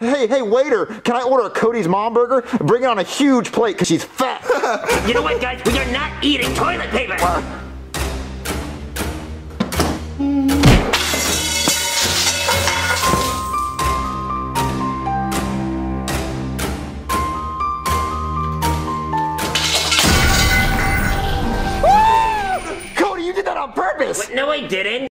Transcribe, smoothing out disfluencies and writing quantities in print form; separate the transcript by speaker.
Speaker 1: Hey, waiter, can I order a Cody's Mom Burger? Bring it on a huge plate, because she's fat.
Speaker 2: You know what, guys? We are not eating toilet paper.
Speaker 1: Cody, you did that on purpose!
Speaker 2: What? No, I didn't.